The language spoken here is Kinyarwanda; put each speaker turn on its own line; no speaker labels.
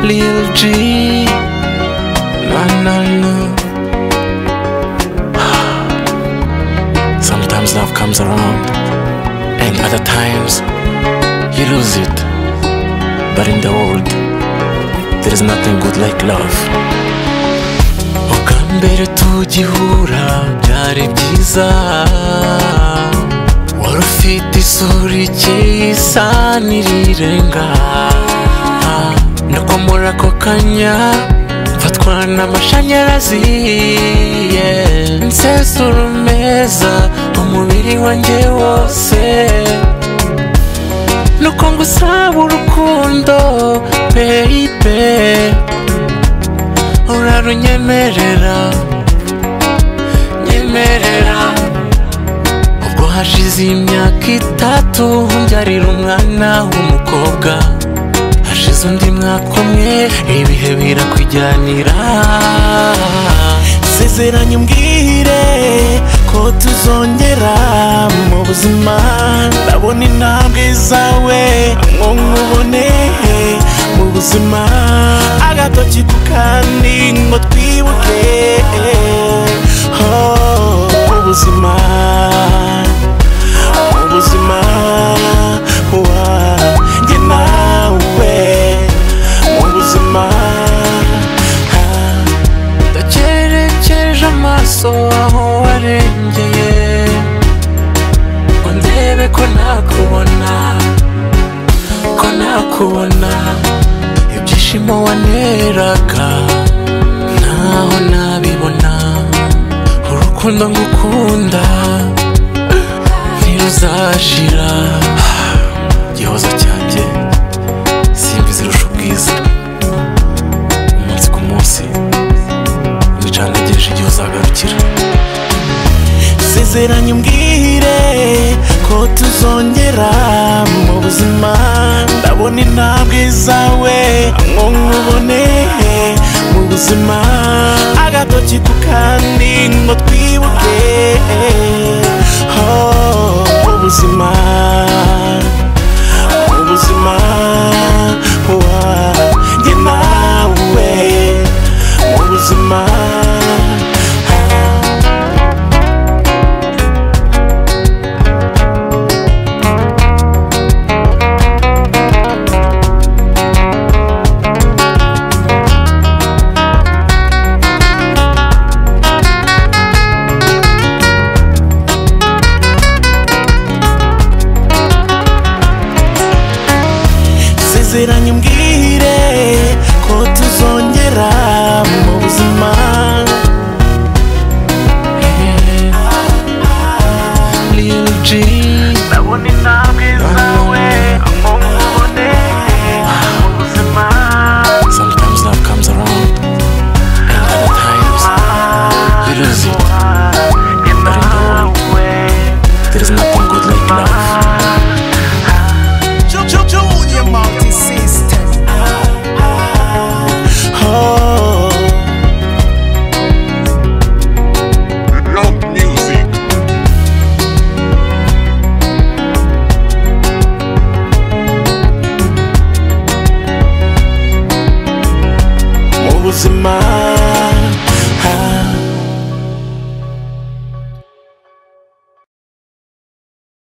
LIL-G. No. Sometimes love comes around, and other times you lose it. But in the world, there is nothing good like love. Mbere tugihura byari byiza, wari ufite isura ikeye isa n'irirenga, nuko muri ako kanya mfatwa n'amashanyarazi, nsesura umeza umubiri wanjye wose, nuko ngusaba urukundo baby, urarunyemerera ubwo hashize imyaka 3 mbyarira umwana w'umukobwa, hashize undi mwaka umwe ibihe birakwijyanira, sezeranya umbwire ko tuzongera mu buzima, ndabona intambwe zawe ngo nkubone mu buzima, agatoki ku kandi ngo twibuke ubuzima wanjye nawe, mu buzima ndakerekeje amaso aho warengeye ngo ndebe ko nakubona ibyishimo waneraga ntaho nabibona, urukundo ngukunda ntiruzashira, gihozo cyanjye simbi zirusha ubwiza, umunsi ku munsi nicanegereje igihe uzagarukira, sezeranya umbwire ko tuzongera mu buzima, ndabona intambwe zawe ngo nkubone mu buzima, agatoki ku kandi ngo twibuke ubuzima wanjye nawe, mu buzima sezeranya umbwire ko tuzongera mu buzima, LIL-G, ndabona intambwe zawe ngo nkubone mu buzima. Sometimes love comes around, and other times you lose it. But in the world, there is nothing good like love.
MUBUZIMA.